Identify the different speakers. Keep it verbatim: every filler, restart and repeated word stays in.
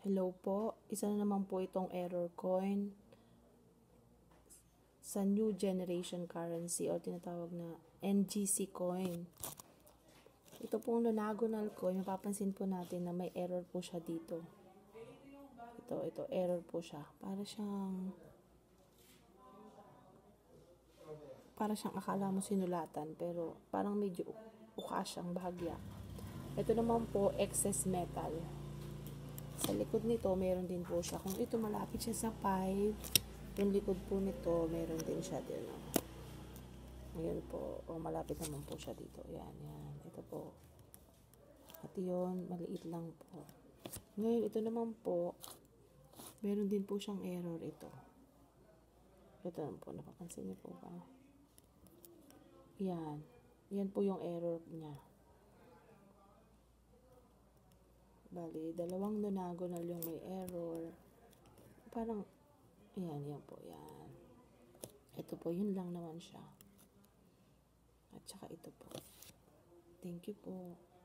Speaker 1: Hello po, isa na naman po itong error coin sa new generation currency o tinatawag na N G C coin. Ito pong nonagonal coin, mapapansin po natin na may error po siya dito. Ito, ito, error po siya. Para siyang, para siyang akala mo sinulatan, pero parang medyo uka siyang bahagya. Ito naman po, excess metal. Sa likod nito, meron din po siya. Kung ito malapit siya sa five, yung likod po nito, meron din siya din. Ayan po. O, malapit naman po siya dito. Ayan, yan. Ito po. At yun, maliit lang po. Ngayon, ito naman po, meron din po siyang error ito. Ito naman po. Napapansin niyo po ba? Yan. Yan po yung error niya. Bali, dalawang nonagonal yung may error. Parang, ayan, yan po, yan. Ito po, yun lang naman siya. At saka ito po. Thank you po.